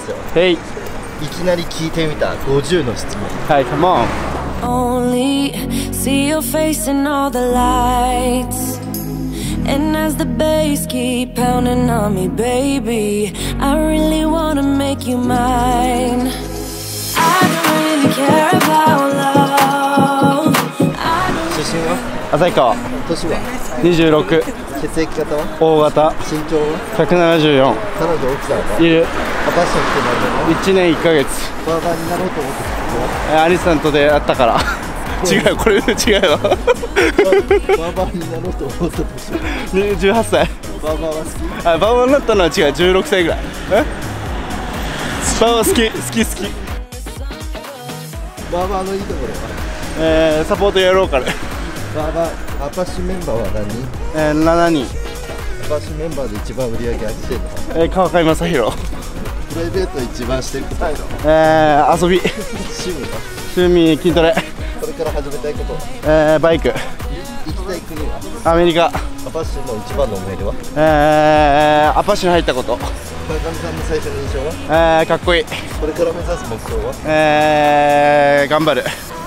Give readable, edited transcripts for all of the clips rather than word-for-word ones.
ますよ。 へい。 いきなり聞いてみた50の質問。 はい、come on。 Only see your face in all the lights, and as the bass keep pounding on me, baby, I really wanna make you mine. I don't really care about love. 出身は？ 旭川。 年は 26。 血液型は？ O 型。 身長は？ 174。 彼女奥さんは？ いる。 アパッションって何なの？ 1年1ヶ月。 バーバーになろうと思ってたの？ アリスさんと出会ったから違う、これ違うわ。 バーバーになろうと思ったでしょ。 18歳。 バーバーは好き？ バーバーになったのは違う、16歳ぐらい。バーバー好き。 バーバーのいいところは？ サポートやろうから。 バーバー、アパッシメンバーは何人 ？7人。 アパッシメンバーで一番売り上げ上げてるの？ 川上正宏。 プライベート一番してることは？ 遊び。 趣味は？ 趣味筋トレ。 これから始めたいことは？ バイク。 行きたい国は？ アメリカ。 アパッシの一番の思い出は？ アパッシに入ったこと。 川上さんの最初の印象は？ かっこいい。 これから目指す目標は？ 頑張る。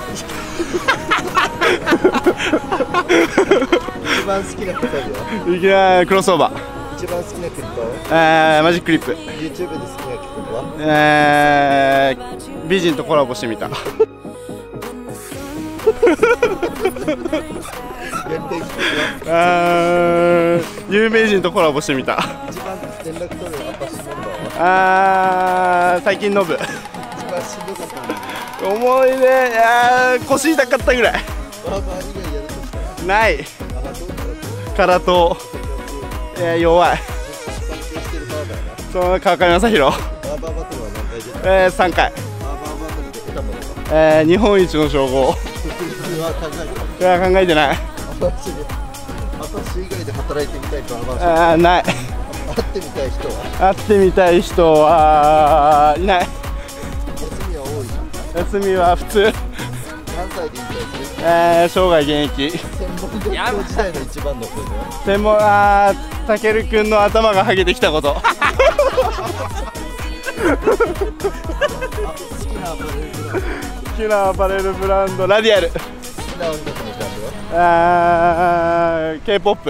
一番好きな答えは？ いきなりクロスオーバー。 一番好きなクリップは？ マジックリップ。 YouTube で好きな曲は？ 美人とコラボしてみた。 やりたい曲は？ 有名人とコラボしてみた。 一番連絡取るアパッシメンバーは？ 最近ノブ。 一番しんどかったの？ 思い出、腰痛かったぐらい。 バーバー以外やるとしたら？ ない。空と弱い。 尊敬してるバーバーが？ その川上正宏。 バーバーバトルは何回出た？ 3回。 バーバーバトルで得たものは？ 日本一の称号。 それは考えた？ 考えてない。 アパッシ以外で働いてみたいバーバーショない。 会ってみたい人は？ 会ってみたい人はいない。 休みは多いな。 休みは普通。 何歳で引退する？ 生涯現役。 専門学校時代の一番の思い出は？ 専門たけるくんの頭がハゲてきたこと。 好きなアパレルブランド？ 好きなアパレルブランドラディアル。 好きな音楽のジャンルは？ K-POP。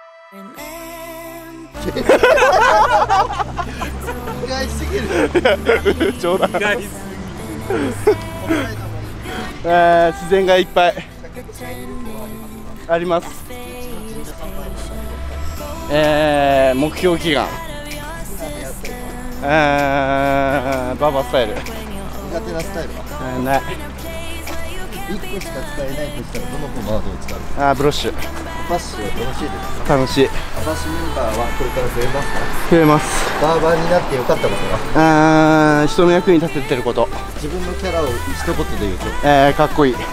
意外すぎる。 冗談。自然がいっぱいあります。目標祈願。ババスタイル。 苦手なスタイルは？ ない。 1個しか使えないとしたらどのポマードを使う？ ブロッシュ。 アパッシは楽しいですか？ 楽しい。 アパッシメンバーはこれから増えますか？ 増えます。 バーバーになってよかったことは？ 人の役に立ててること。 自分のキャラを一言で言うと？ かっこいい。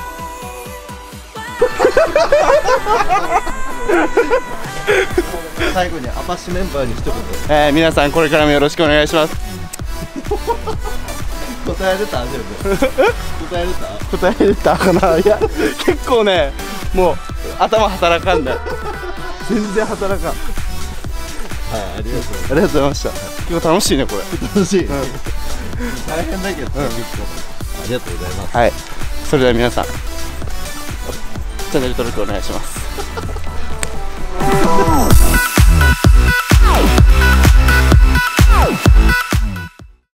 最後にアパッシメンバーに一言。 皆さんこれからもよろしくお願いします。 答えれた？全部答えれた？ 答えれたかな。いや結構ね、もう頭働かんだよ。全然働かん。 はい、ありがとう。 ありがとうございました。結構楽しいねこれ。 楽しい。大変だけど、結構ありがとうございます。 はい。それでは皆さんチャンネル登録お願いします。